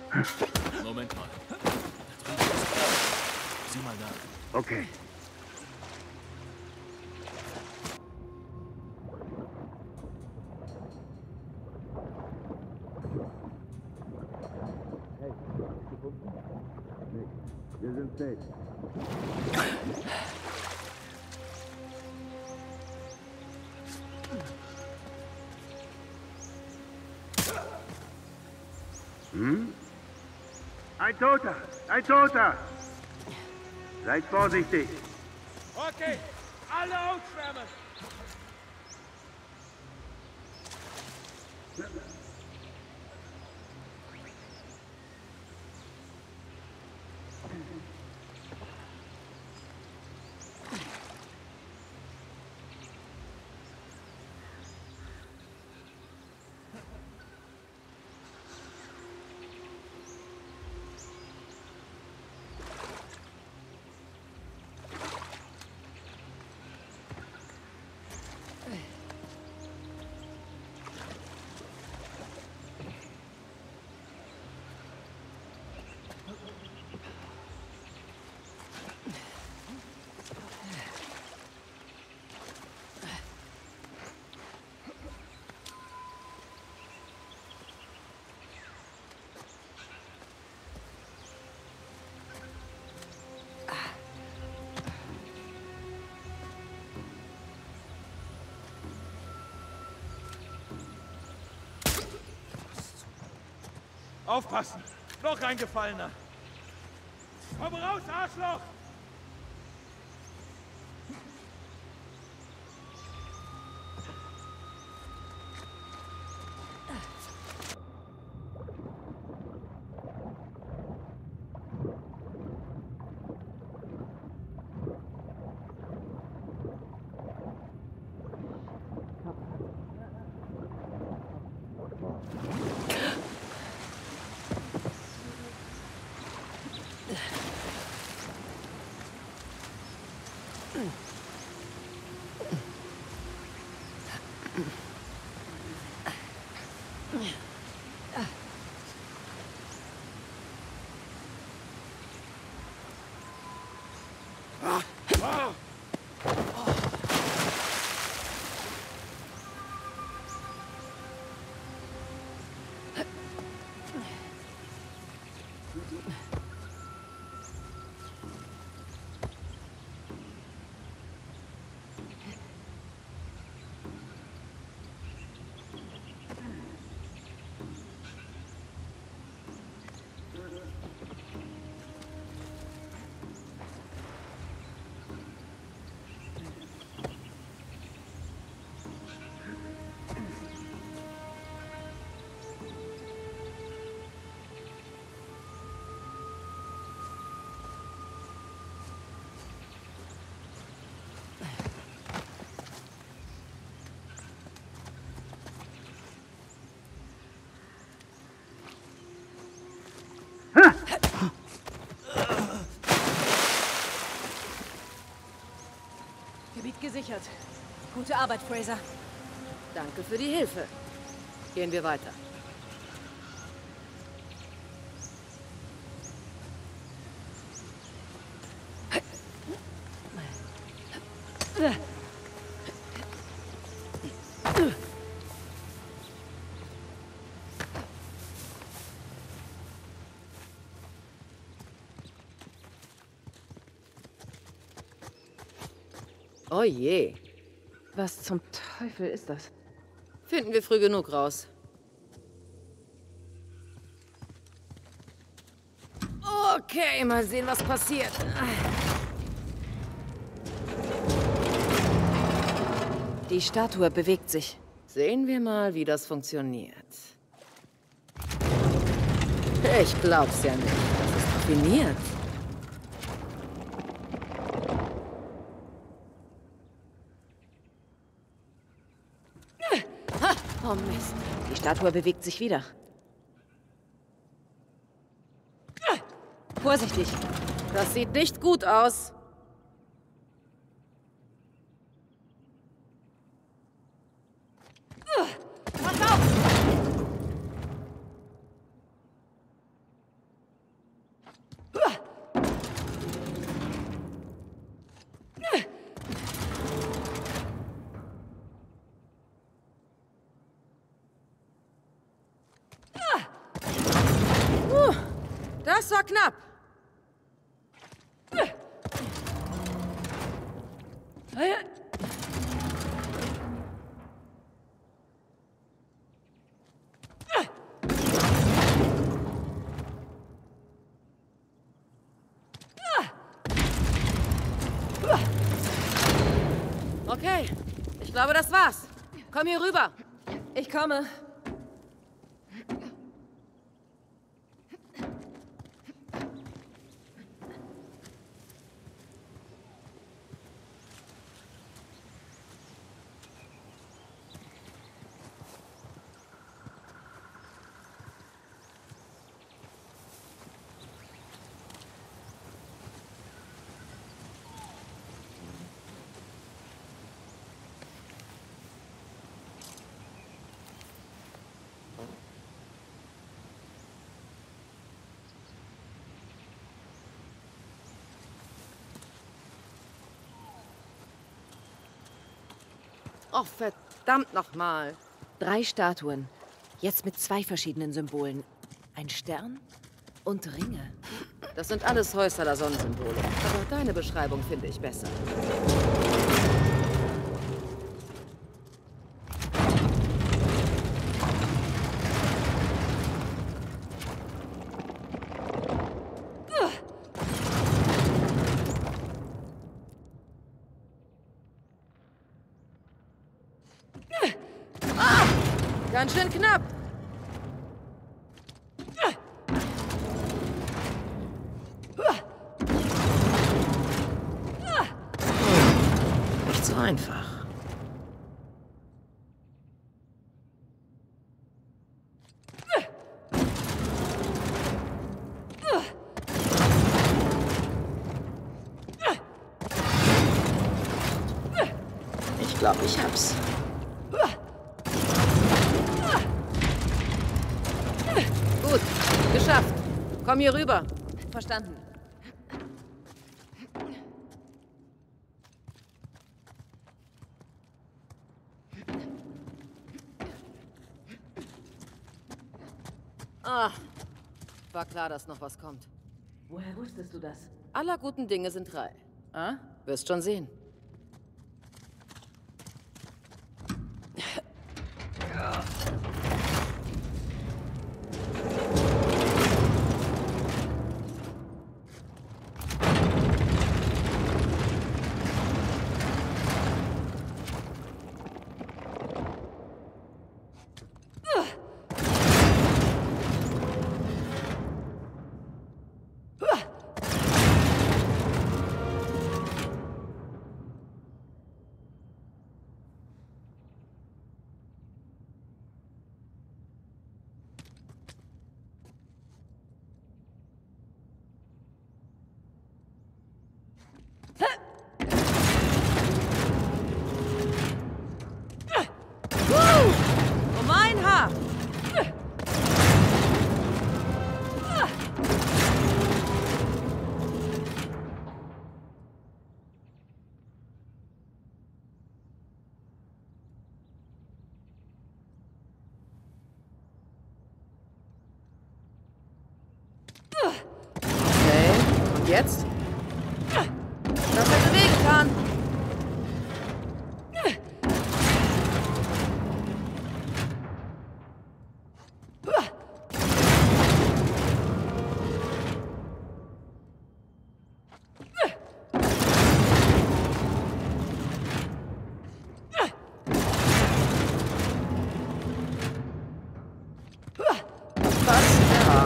Moment mal. Da drüben ist... Sieh mal da. Okay. Wir sind safe. Hm? Ein Toter! Ein Toter! Seid vorsichtig! Okay, alle ausschwärmen! Aufpassen! Noch ein Gefallener! Komm raus, Arschloch! Gebiet gesichert. Gute Arbeit, Fraser. Danke für die Hilfe. Gehen wir weiter. Oh je. Was zum Teufel ist das? Finden wir früh genug raus. Okay, mal sehen, was passiert. Die Statue bewegt sich. Sehen wir mal, wie das funktioniert. Ich glaub's ja nicht. Das ist raffiniert. Oh Mist. Die Statue bewegt sich wieder. Vorsichtig. Das sieht nicht gut aus. Pass auf! Das war knapp. Okay, ich glaube, das war's. Komm hier rüber. Ich komme. Oh, verdammt nochmal. 3 Statuen. Jetzt mit 2 verschiedenen Symbolen. Ein Stern und Ringe. Das sind alles Häusler Sonnensymbole. Aber deine Beschreibung finde ich besser. Ganz schön knapp. Nicht so einfach. Ich glaube, ich hab's. Gut, geschafft. Komm hier rüber. Verstanden. Ah, war klar, dass noch was kommt. Woher wusstest du das? Aller guten Dinge sind 3. Ah? Wirst schon sehen. Um ein Haar! Okay, und jetzt? Was er bewegen kann. Was? Ja.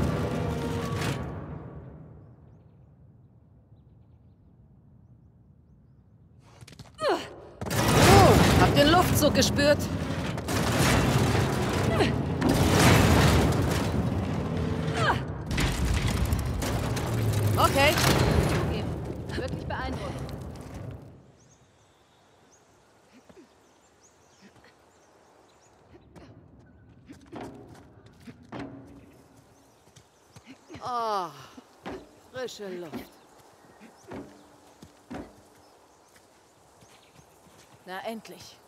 Oh, hab den Luftzug gespürt. Okay. Wirklich beeindruckend. Oh, frische Luft. Na, endlich.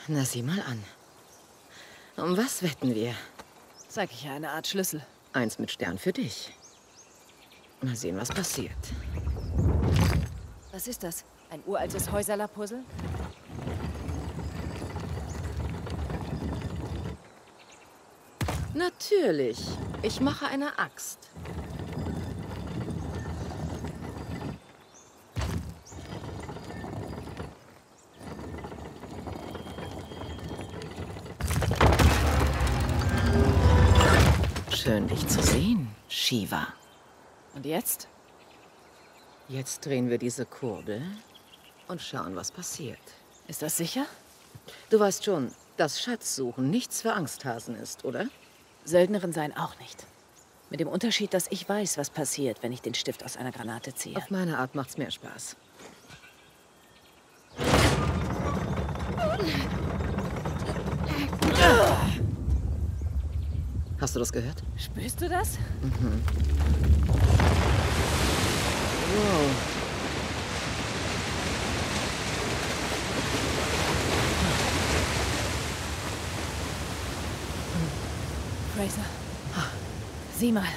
Na, sieh mal an. Um was wetten wir? Zeig ich ja eine Art Schlüssel. 1 mit Stern für dich. Mal sehen, was passiert. Was ist das? Ein uraltes Häuserler-Puzzle? Natürlich. Ich mache eine Axt. Schön, dich zu sehen, Shiva. Und jetzt? Jetzt drehen wir diese Kurbel und schauen, was passiert. Ist das sicher? Du weißt schon, dass Schatzsuchen nichts für Angsthasen ist, oder? Söldnerin sein auch nicht. Mit dem Unterschied, dass ich weiß, was passiert, wenn ich den Stift aus einer Granate ziehe. Auf meine Art macht's mehr Spaß. Hast du das gehört? Spürst du das? Wow. Fraser, sieh mal.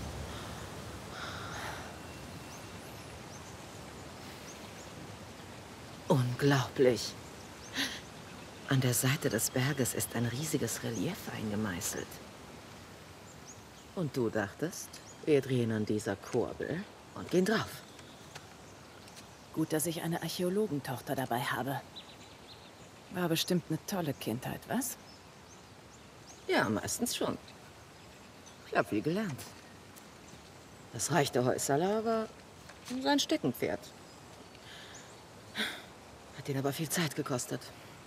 Unglaublich. An der Seite des Berges ist ein riesiges Relief eingemeißelt. Und du dachtest, wir drehen an dieser Kurbel und gehen drauf. Gut, dass ich eine Archäologentochter dabei habe. War bestimmt eine tolle Kindheit, was? Ja, meistens schon. Ich habe viel gelernt. Das Reich der Häuserler war sein Steckenpferd. Hat ihn aber viel Zeit gekostet.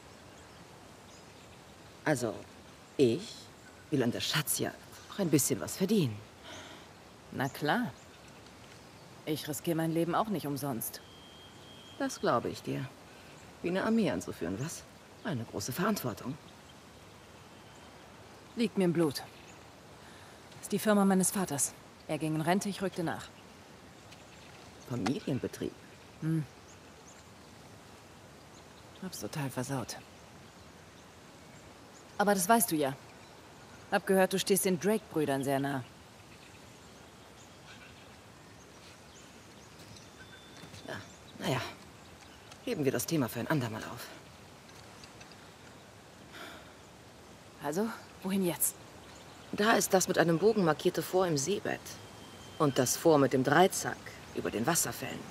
Also, ich will an der Schatzjagd auch ein bisschen was verdienen. Na klar. Ich riskiere mein Leben auch nicht umsonst. Das glaube ich dir. Wie eine Armee anzuführen, was? Eine große Verantwortung. Liegt mir im Blut. Ist die Firma meines Vaters. Er ging in Rente, ich rückte nach. Familienbetrieb. Hab's total versaut. Aber das weißt du ja. Hab gehört, du stehst den Drake-Brüdern sehr nah. Ja, naja. Heben wir das Thema für ein andermal auf. Also, wohin jetzt? Da ist das mit einem Bogen markierte Fort im Seebett. Und das Fort mit dem Dreizack über den Wasserfällen.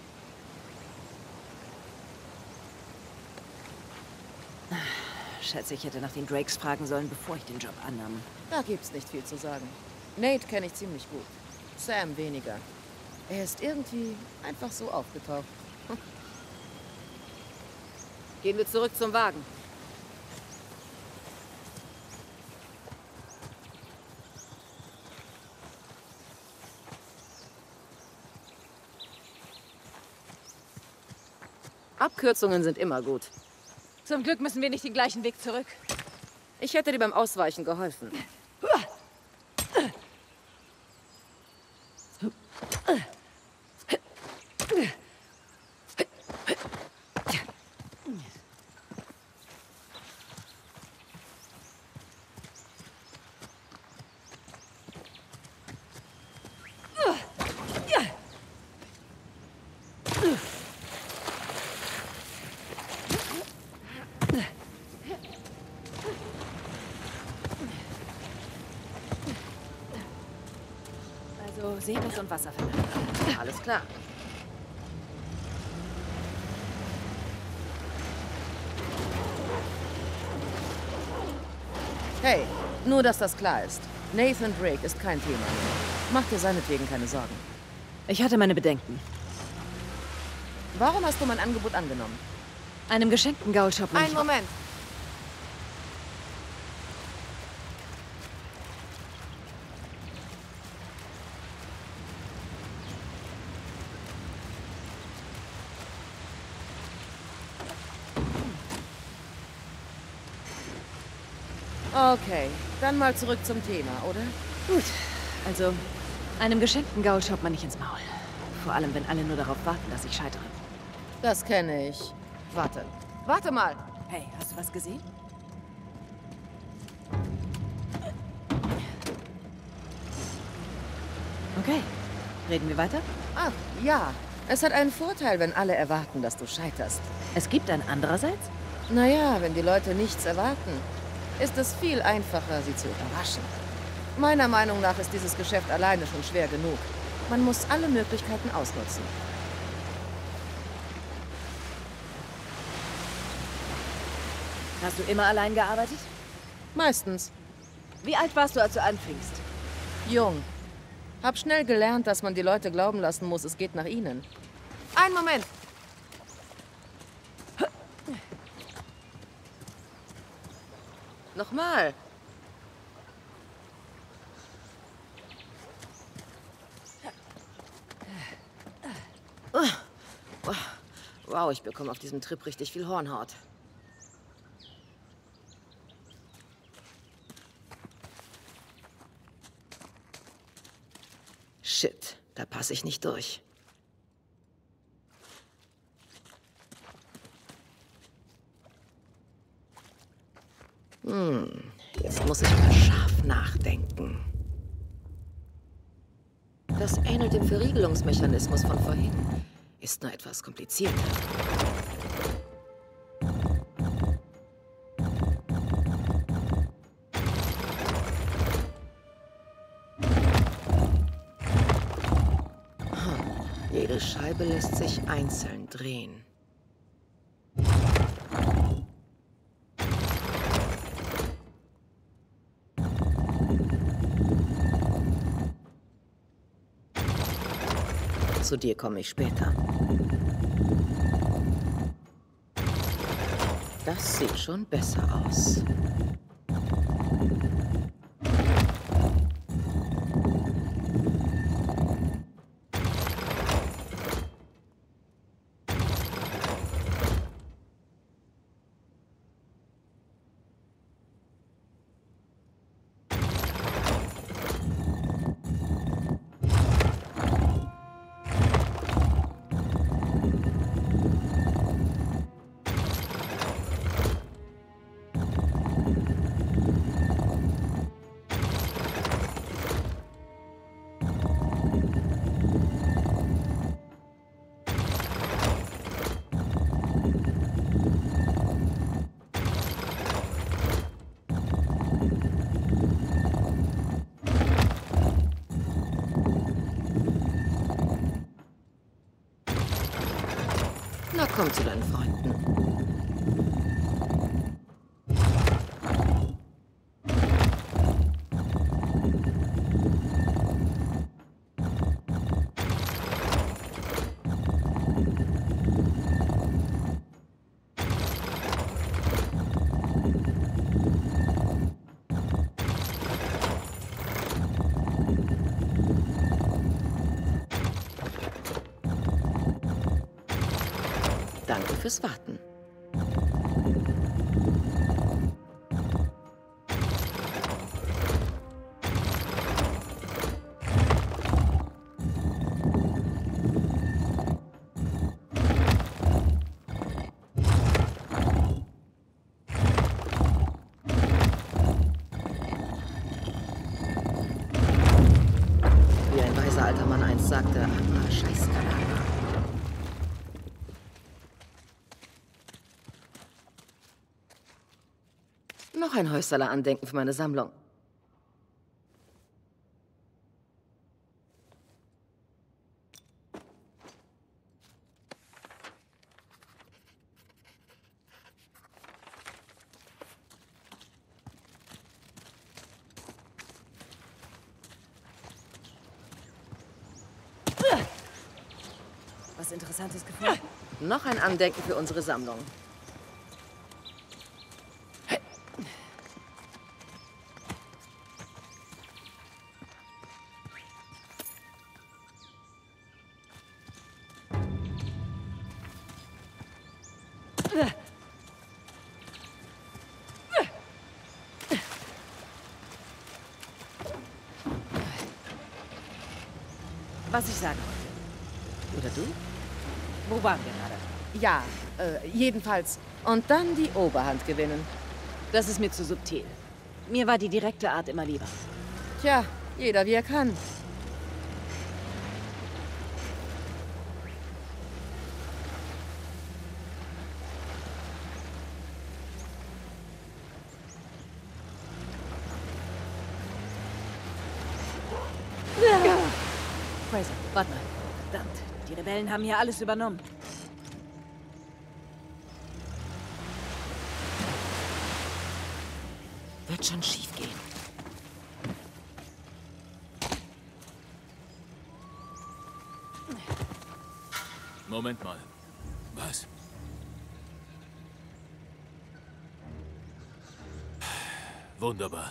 Schätze, ich hätte nach den Drakes fragen sollen, bevor ich den Job annahm. Da gibt's nicht viel zu sagen. Nate kenne ich ziemlich gut. Sam weniger. Er ist irgendwie einfach so aufgetaucht. Gehen wir zurück zum Wagen. Abkürzungen sind immer gut. Zum Glück müssen wir nicht den gleichen Weg zurück. Ich hätte dir beim Ausweichen geholfen. Also Seebett und Wasserfälle. Alles klar. Hey, nur dass das klar ist. Nathan Drake ist kein Thema mehr. Mach dir seinetwegen keine Sorgen. Ich hatte meine Bedenken. Warum hast du mein Angebot angenommen? Einem geschenkten Gaulshop. Einen Moment. Okay, dann mal zurück zum Thema, oder? Gut, also einem geschenkten Gaul schaut man nicht ins Maul. Vor allem, wenn alle nur darauf warten, dass ich scheitere. Das kenne ich. Warte. Warte mal. Hey, hast du was gesehen? Okay. Reden wir weiter? Ach, ja. Es hat einen Vorteil, wenn alle erwarten, dass du scheiterst. Es gibt ein andererseits? Naja, wenn die Leute nichts erwarten, ist es viel einfacher, sie zu überraschen. Meiner Meinung nach ist dieses Geschäft alleine schon schwer genug. Man muss alle Möglichkeiten ausnutzen. Hast du immer allein gearbeitet? Meistens. Wie alt warst du, als du anfingst? Jung. Hab schnell gelernt, dass man die Leute glauben lassen muss, es geht nach ihnen. Einen Moment! Nochmal. Wow, ich bekomme auf diesem Trip richtig viel Hornhaut. Shit, da passe ich nicht durch. Jetzt muss ich mal scharf nachdenken. Das ähnelt dem Verriegelungsmechanismus von vorhin. Ist nur etwas komplizierter. Jede Scheibe lässt sich einzeln drehen. Zu dir komme ich später. Das sieht schon besser aus. Na, komm zu deinen Freunden. Danke fürs Warten. Wie ein weiser alter Mann einst sagte, armer Scheißkanal. Noch ein Häuserler-Andenken für meine Sammlung. Was Interessantes gefunden? Noch ein Andenken für unsere Sammlung. Was ich sagen wollte. Oder du? Wo waren wir gerade? Ja, jedenfalls. Und dann die Oberhand gewinnen. Das ist mir zu subtil. Mir war die direkte Art immer lieber. Tja, jeder wie er kann. Fraser, warte mal. Verdammt, die Rebellen haben hier alles übernommen. Wird schon schief gehen. Moment mal. Was? Wunderbar.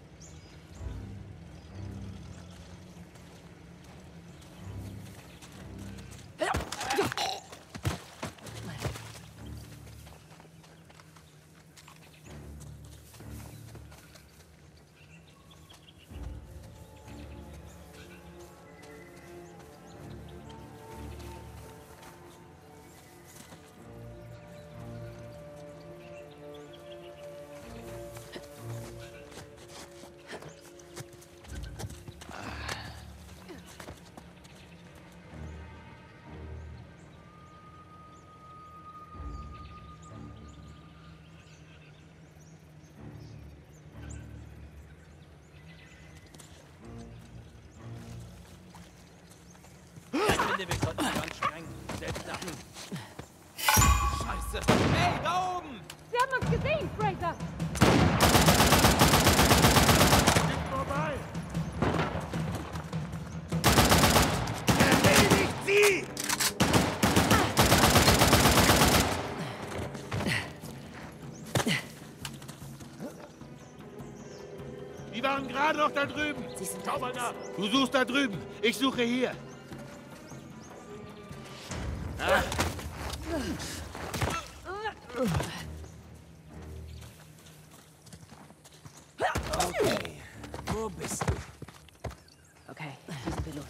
Wir sollten die Wand sprengen. Selbst da. Scheiße. Hey, da oben! Sie haben uns gesehen, Fraser! Nicht vorbei! Erledigt sie! Die waren gerade noch da drüben. Sie sind Schau mal nach. Du suchst da drüben. Ich suche hier. Okay. Wo bist du? Okay, wie sind wir los?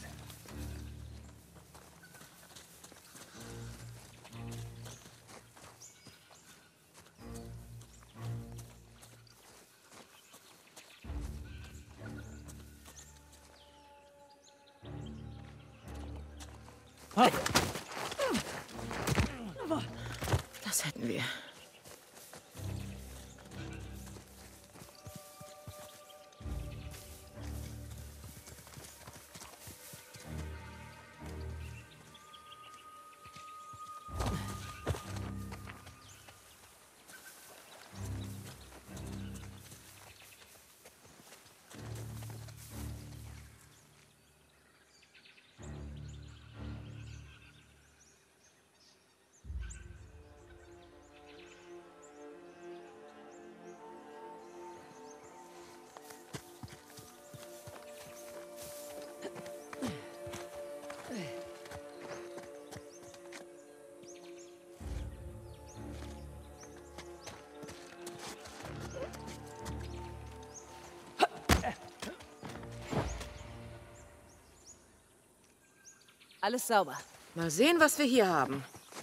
Das hätten wir. Alles sauber. Mal sehen, was wir hier haben.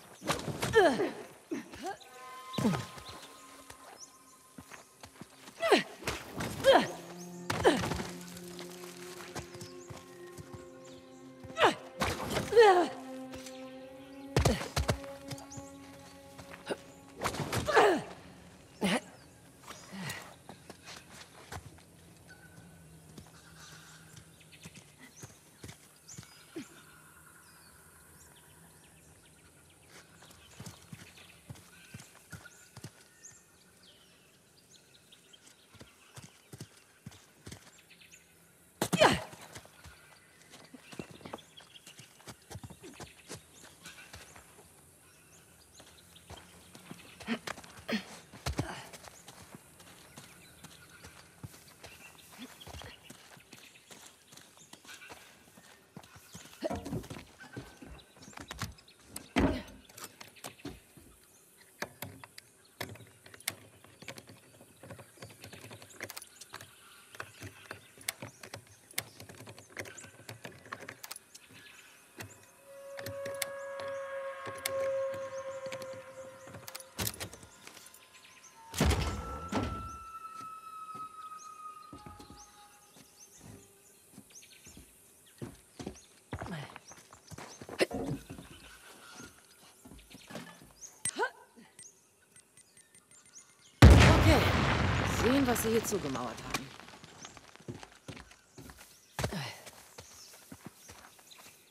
Sehen, was sie hier zugemauert haben.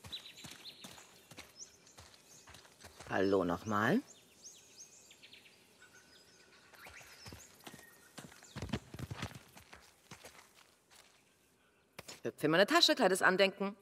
Hallo nochmal. Hüpf in meine Tasche, kleines Andenken.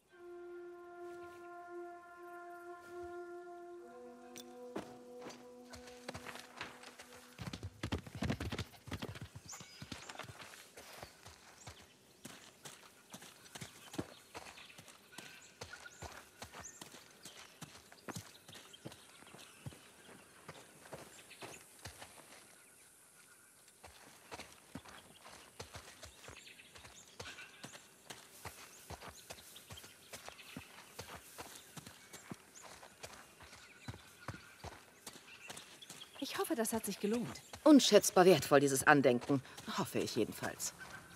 Ich hoffe, das hat sich gelohnt. Unschätzbar wertvoll, dieses Andenken. Hoffe ich jedenfalls.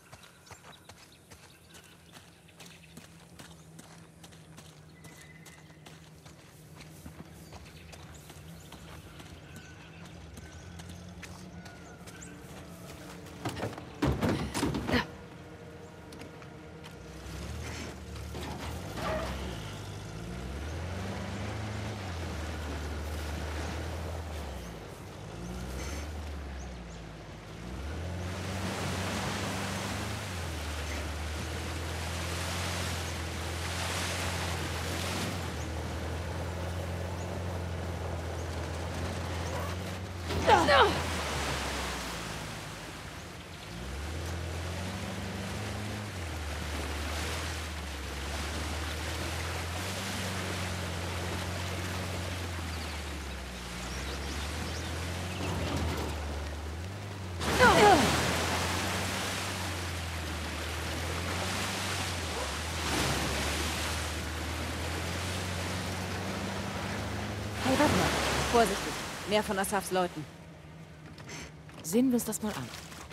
Hey, warte mal. Vorsichtig. Mehr von Asafs Leuten. Sehen wir uns das mal an.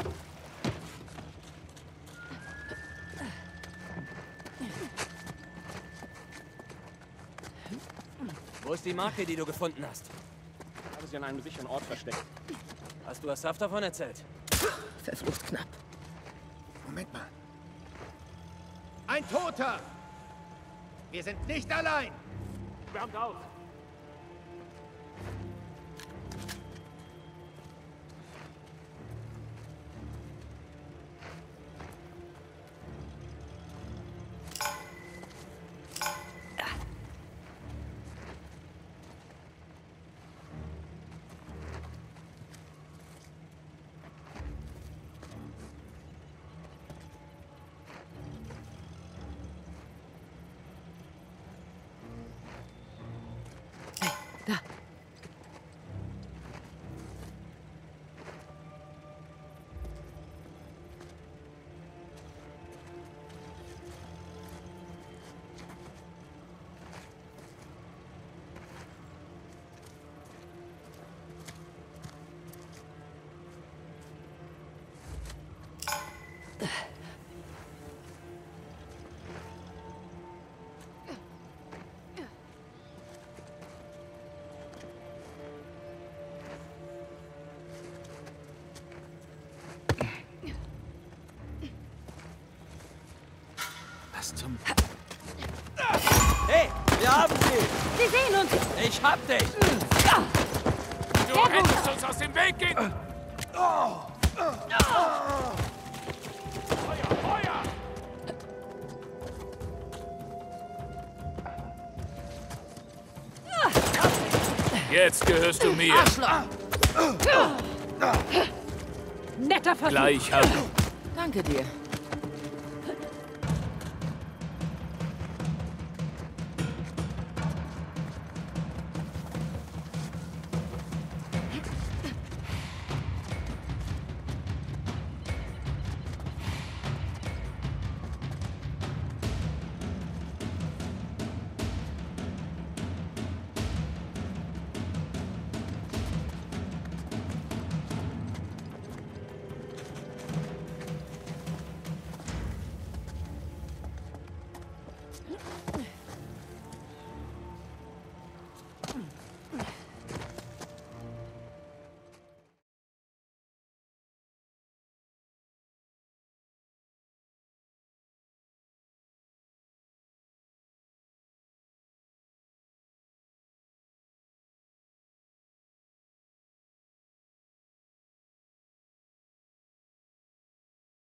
Wo ist die Marke, die du gefunden hast? Ich habe sie an einem sicheren Ort versteckt. Hast du Asaf davon erzählt? Verflucht knapp. Moment mal. Ein Toter! Wir sind nicht allein! Wärmt auf! Da. Was zum... Hey, wir haben sie! Sie sehen uns! Ich hab dich! Du hättest uns aus dem Weg gehen... Jetzt gehörst du mir. Netter Versuch! Gleich haben. Danke dir.